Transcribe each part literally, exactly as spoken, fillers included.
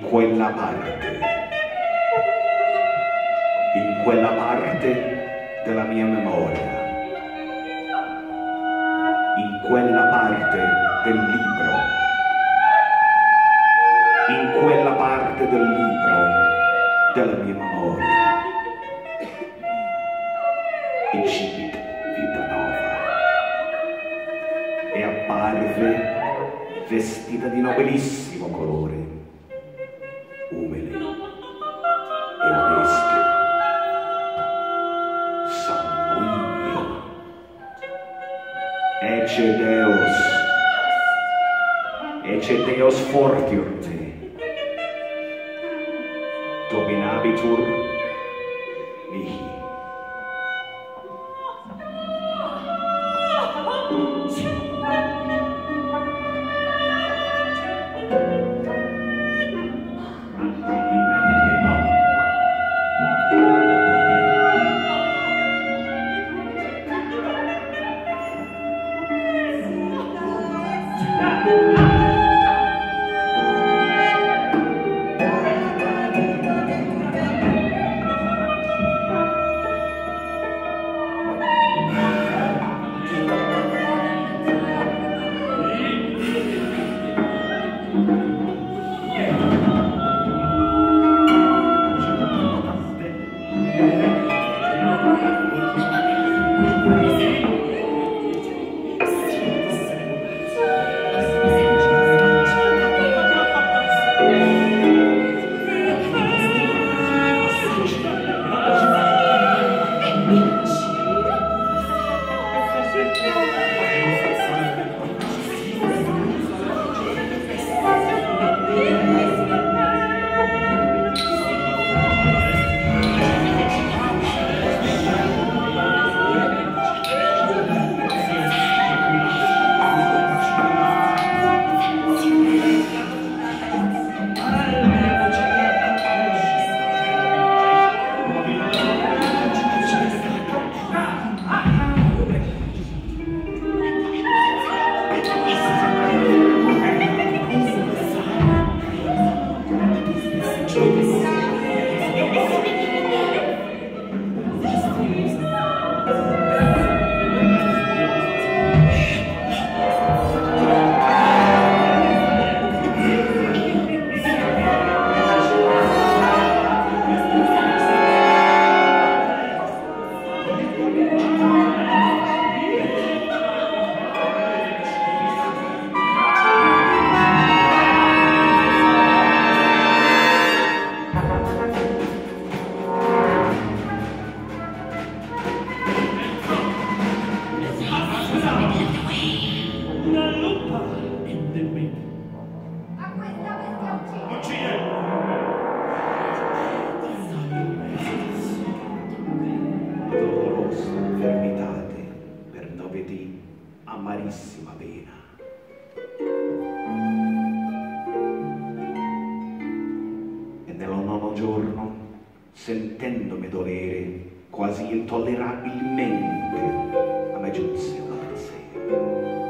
quella parte, in quella parte della mia memoria, in quella parte del libro, in quella parte del libro della mia memoria, incipit vita nova, e apparve vestita di nobilissimo colore, umile e onesta, sanguigno, ecce Deus, ecce Deus fortior te, dominabitur mihi. Amarissima pena. E nello nono giorno, sentendomi dolere quasi intollerabilmente, a me giunse una pensiero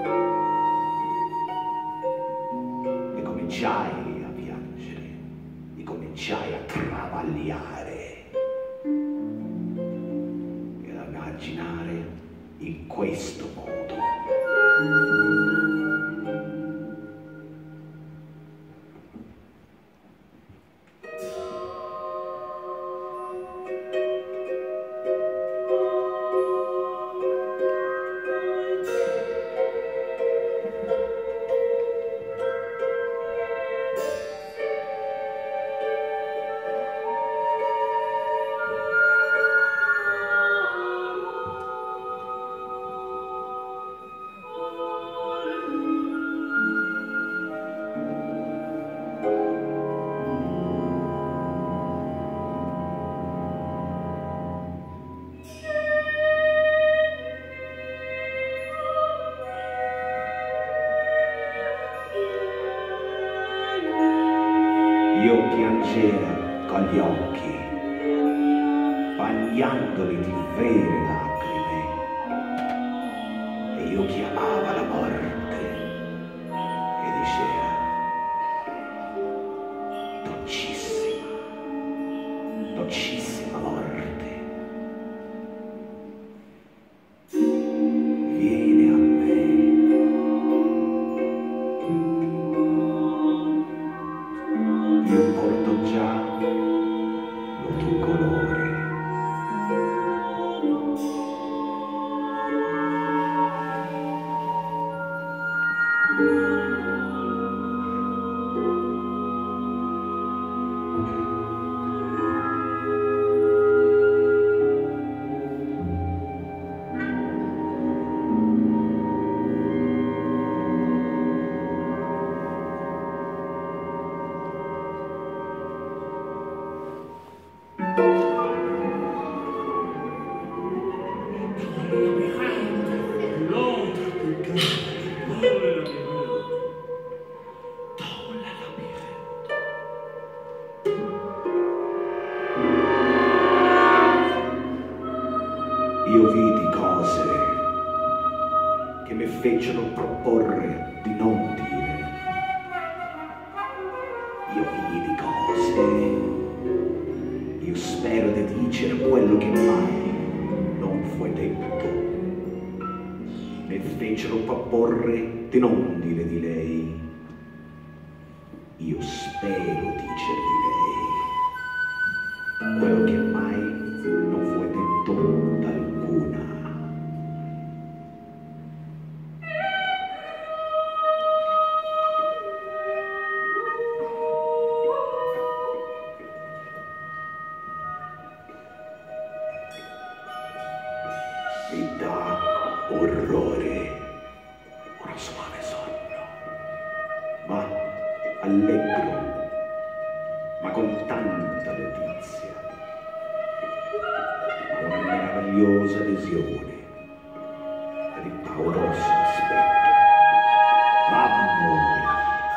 e cominciai a piangere, e cominciai a travagliare e a immaginare in questo modo. Io piangea con gli occhi, bagnandoli di vere lacrime, e io chiamava la morte e diceva: Don Io vidi cose che mi fecero proporre di non dire. Io vidi cose, io spero di dicer quello che mai non fu detto. Mi fecero proporre di non dire di lei. Io spero dicer di lei quello che mai non fu detto da alcuna. Mi dà orrore uno suave sonno, ma allegro, ma con tanta letizia, ma una meravigliosa visione e di pauroso aspetto, m'amore,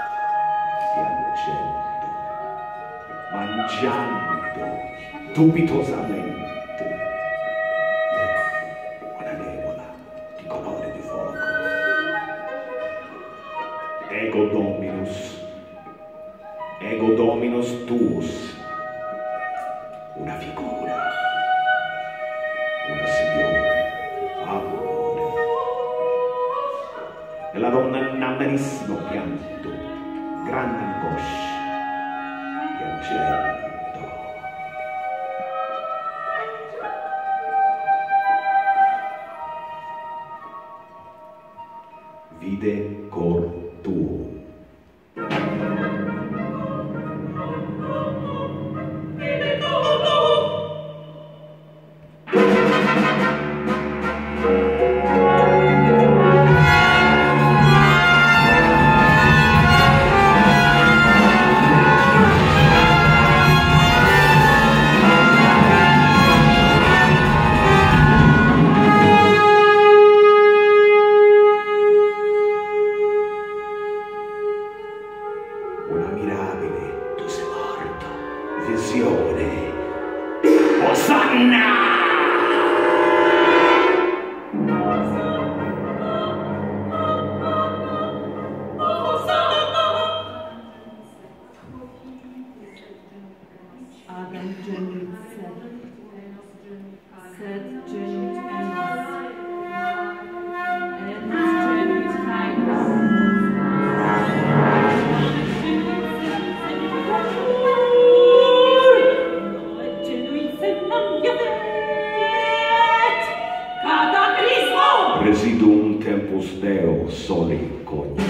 piangendo, mangiando dubitosamente, una nevola di colore di fuoco. Ego Dominus, ego Dominus tuus, una figura, una signora, amore. E la donna in amarissimo pianto, grande angoscia, piangendo. Vide cor tuo. Una mirabile, tu sei morto, visione. Osanna! Adam genit sed, sed genit enis, enis genit caelus, genuit sed non viavet, cataclysmo! Residuum tempus Deo soli cogni.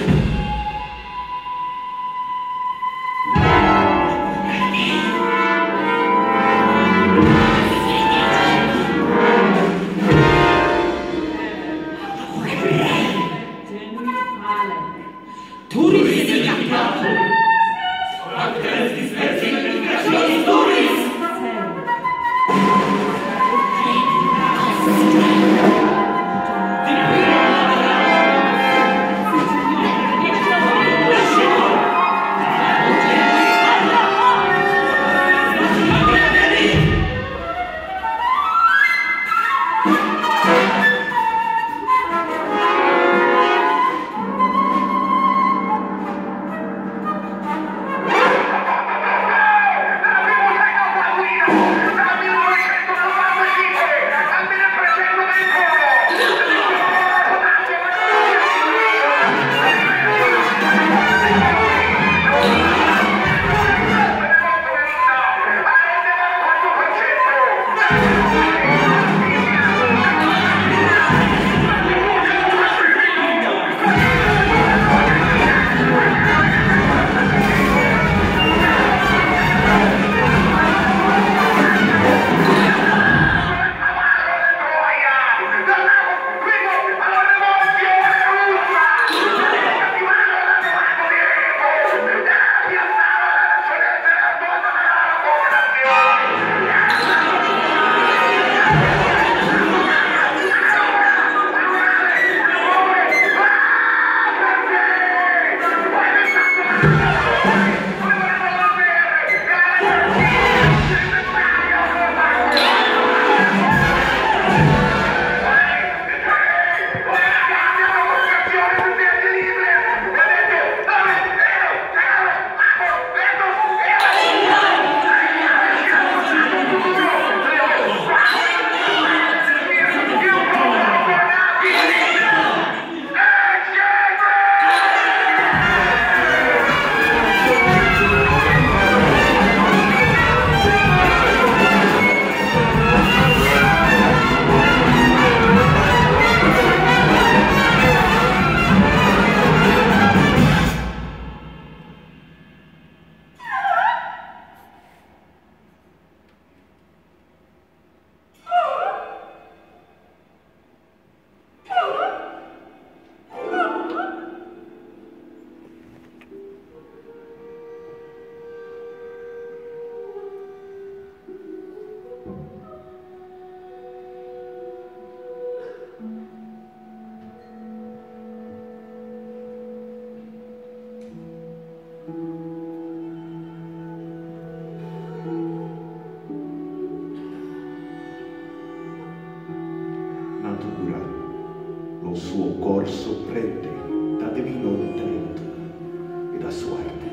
Natura lo suo corso prende da divino intento e da sua arte.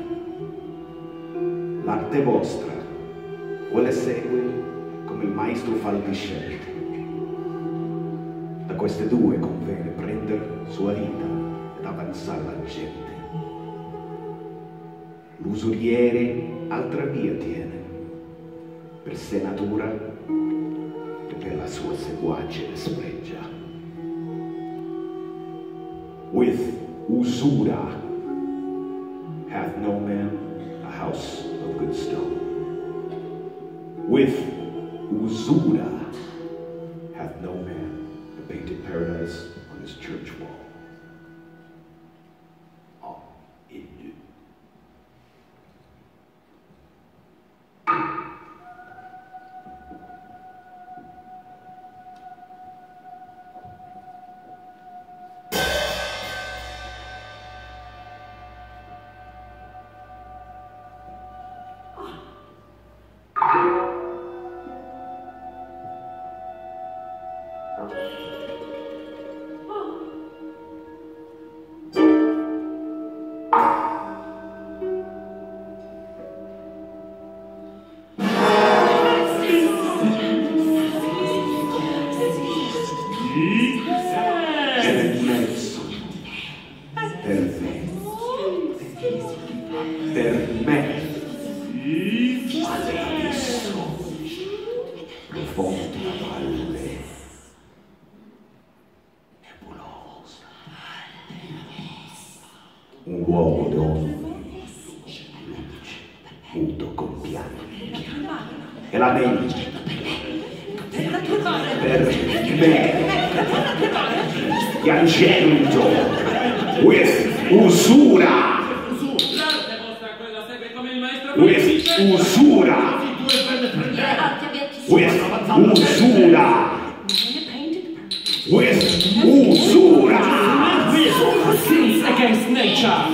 L'arte vostra vuole segue come il maestro fa le scelte. Da queste due conviene prendere sua vita ed avanzare la gente. L'usuriere altra via tiene, per sé natura e per la sua seguace le spregia. With usura hath no man a house of good stone. With usura hath no man a painted paradise on his church wall. Ah, it do. Un uomo d'onore, luce, muto con piano, e la mente per me, piangendo, with usura, with usura, with usura, with usura. Sins against nature.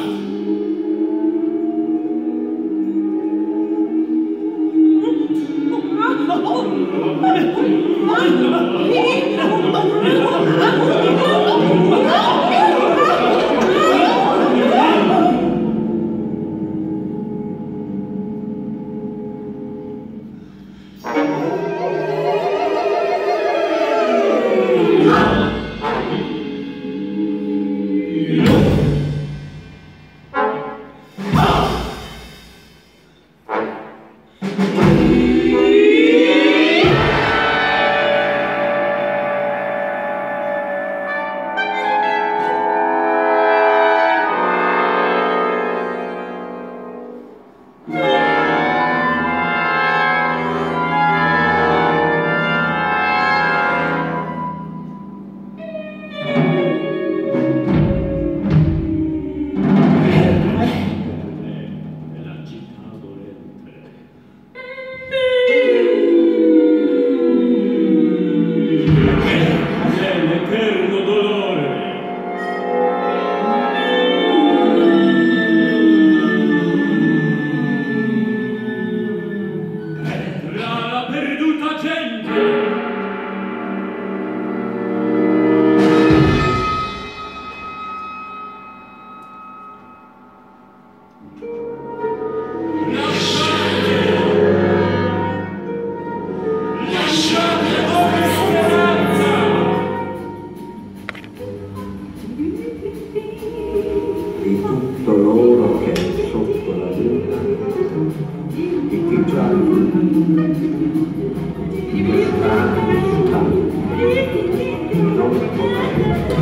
Di tutto l'oro che è sotto la luna, e che già di lontani stanti, non potendo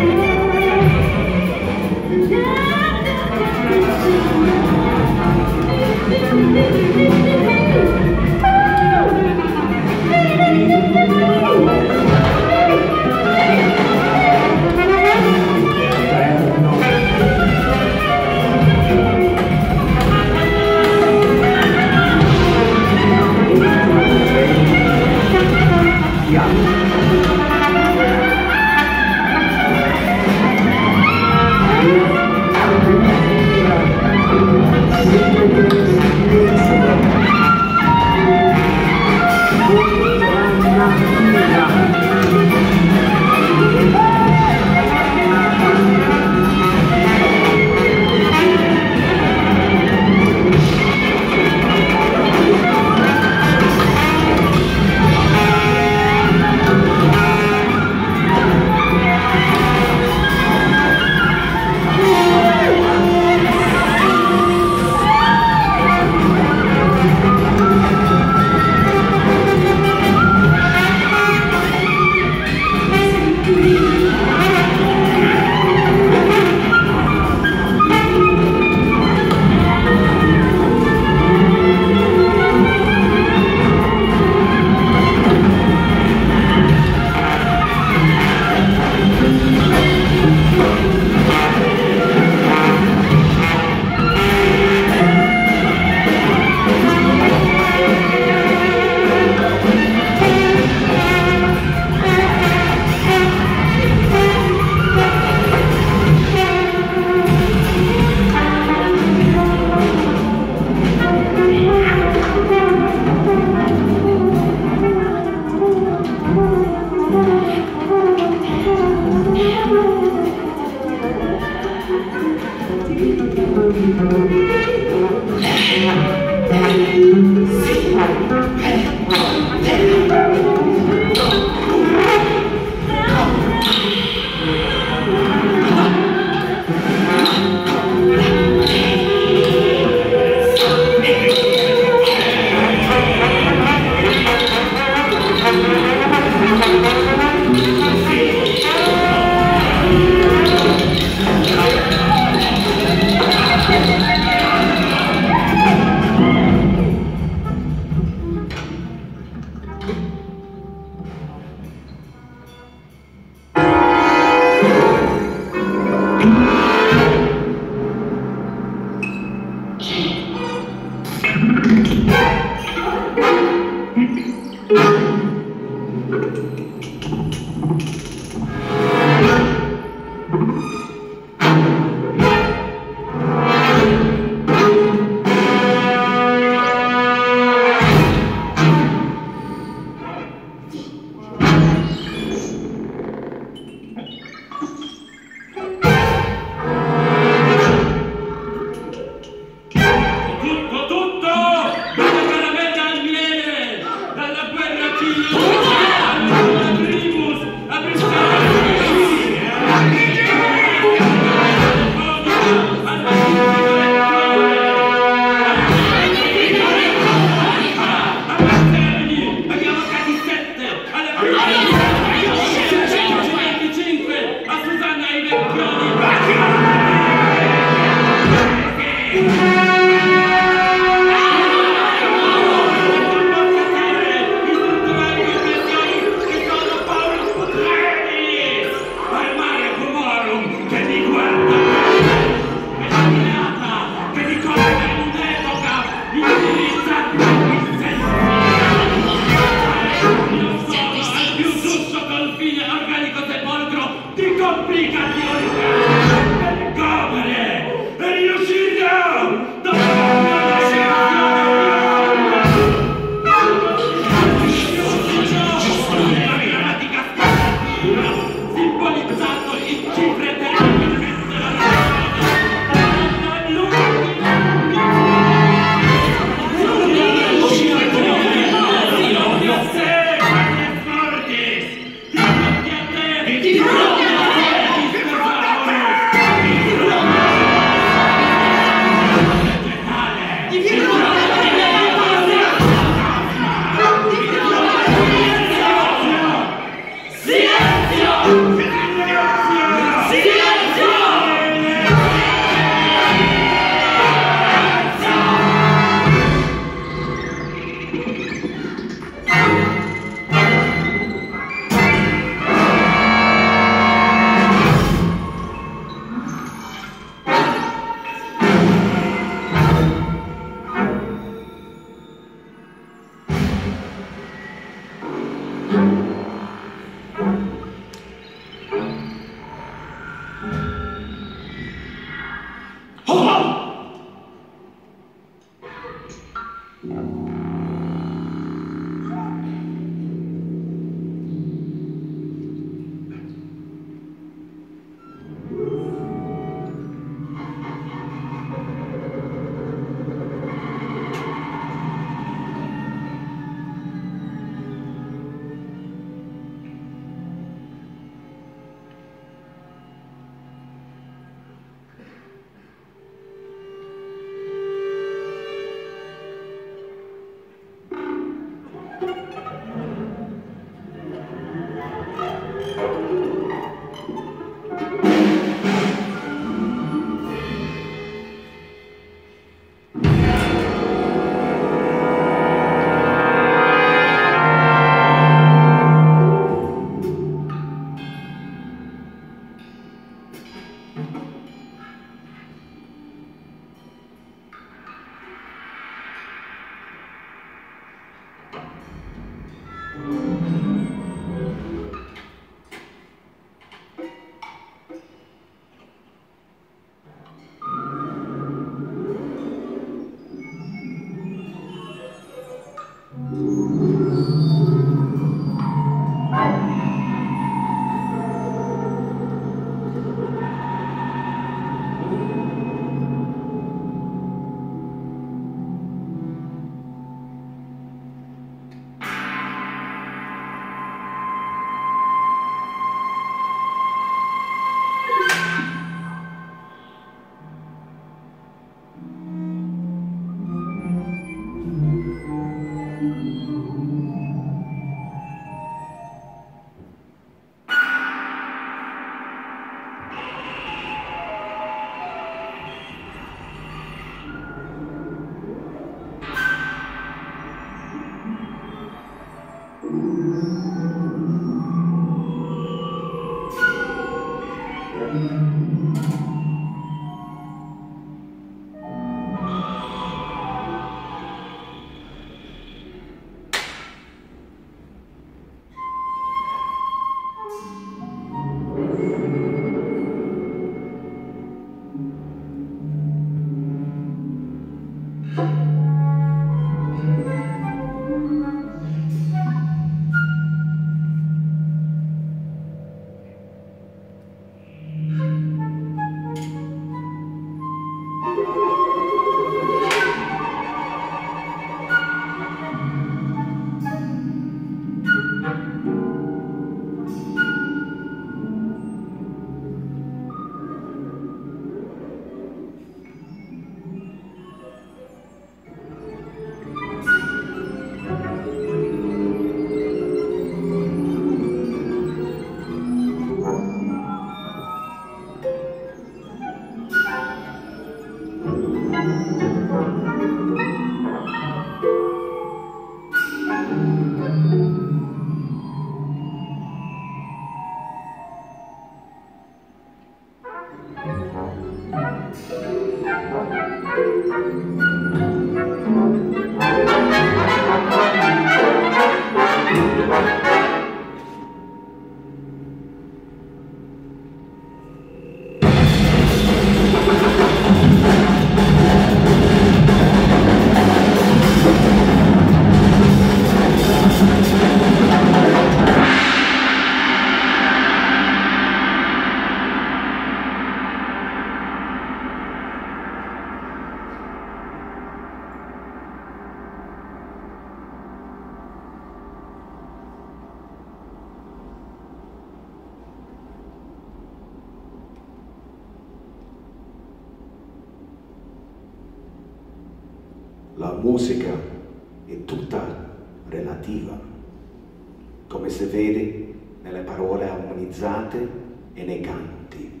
La musica è tutta relativa, come si vede nelle parole armonizzate e nei canti.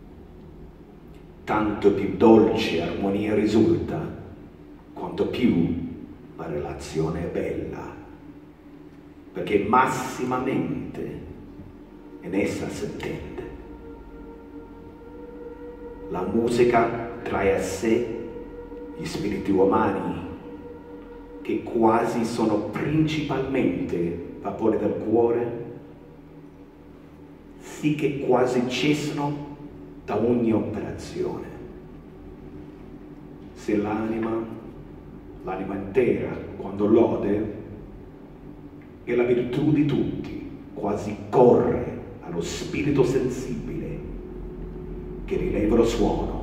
Tanto più dolce armonia risulta, quanto più la relazione è bella, perché massimamente in essa si intende. La musica trae a sé gli spiriti umani che quasi sono principalmente vapore del cuore, sì che quasi cessano da ogni operazione. Se l'anima, l'anima intera, quando lode, è la virtù di tutti, quasi corre allo spirito sensibile che rileva lo suono.